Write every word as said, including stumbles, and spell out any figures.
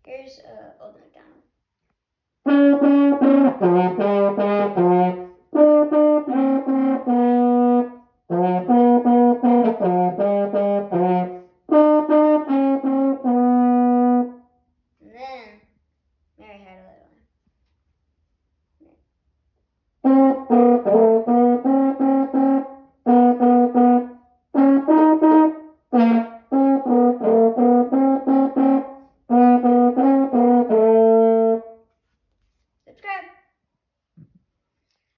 Here's uh, Old MacDonald. And then Mary had a little one.